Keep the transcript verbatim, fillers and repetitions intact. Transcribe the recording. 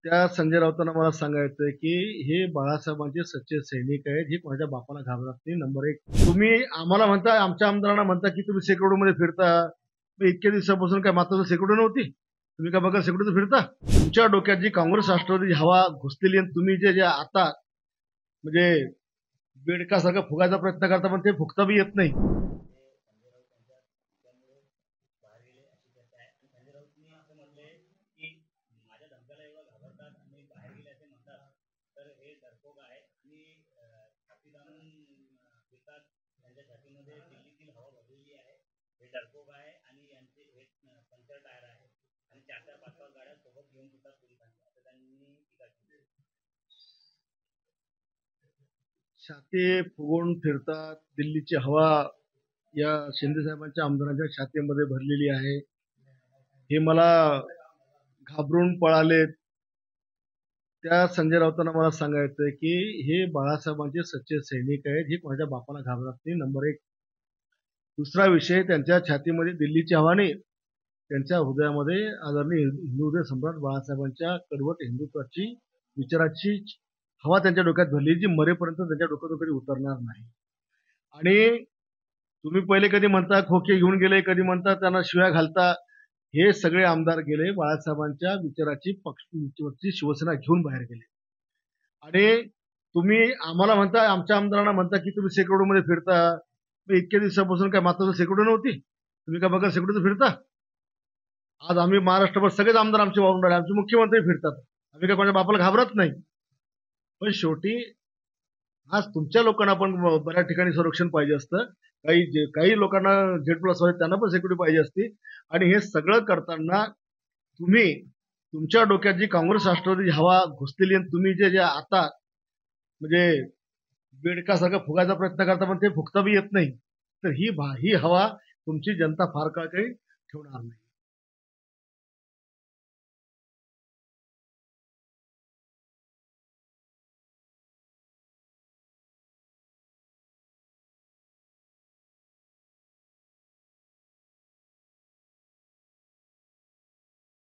त्या संजय राऊतांना मला सांगायचंय, की हे बाळासाहेबांचे सच्चे सैनिक आहेत. हे कोणाच्या बापाला घाबरत नाही. नंबर एक, तुम्ही आम्हाला म्हणता, आमच्या आमदारांना म्हणता, की तुम्ही सेक्युरिटीमध्ये फिरता. मग इतक्या दिवसापासून काय माताचं सेक्युरिटी नव्हती? तुम्ही काय बघा सेक्युरिटीत फिरता? तुमच्या डोक्यात जी काँग्रेस राष्ट्रवादी हवा घुसलेली आणि तुम्ही जे जे आता म्हणजे बेडकासारखं फुगायचा प्रयत्न करता, पण ते फुगता बी येत नाही. छाती फुगवून फिरतात. दिल्लीची हवा या शिंदे साहेबांच्या आमदारांच्या छातीमध्ये भरलेली आहे. हे मला घाबरून पळालेत. त्या संजय राऊतांना मला सांगायचंय, की हे बाळासाहेबांचे सच्चे सैनिक आहेत. हे कोणाच्या बापाला घाबरत नाही. नंबर एक. दुसरा विषय, त्यांच्या छातीमध्ये दिल्लीची हवा नाही, त्यांच्या हृदयामध्ये आदरणीय हिंदू हृदय सम्राट बाळासाहेबांच्या कडवट हिंदुत्वाची विचाराची हवा त्यांच्या डोक्यात भरली, जी मरेपर्यंत त्यांच्या डोक्यातून कधी उतरणार नाही. आणि तुम्ही पहिले कधी म्हणता खोके घेऊन गेले, कधी म्हणता त्यांना शिव्या घालता. हे सगळे आमदार गेले बाळासाहेबांच्या विचाराची पक्षची शिवसेना घेऊन बाहेर गेले. आणि तुम्ही आम्हाला म्हणता, आमच्या आमदारांना म्हणता, की तुम्ही सेक्युरिटीमध्ये फिरता. मग इतक्या दिवसापासून काय माताचं सेक्युरिटी नव्हती? तुम्ही काय बघा सेक्युरिटीत फिरता? आज आम्ही महाराष्ट्रभर सगळेच आमदार आमचे वावरून राहिले. आमचे मुख्यमंत्री फिरतात. आम्ही काय कोणाच्या बापाला घाबरत नाही. पण शेवटी आज तुमच्या लोकांना पण बऱ्याच ठिकाणी संरक्षण पाहिजे असतं. काही जे काही लोकांना झेड प्लस वाले त्यांना पण सिक्युरिटी पाहिजे असते. आणि हे सगळं करताना तुम्ही तुमच्या डोक्यात जी काँग्रेस राष्ट्रवादी हवा घुसलेली आणि तुम्ही जे जे आता म्हणजे बेडकासारखं फुगायचा प्रयत्न करता, पण ते फुगता बी येत नाही. तर ही ही हवा तुमची जनता फार काळ काही ठेवणार नाही.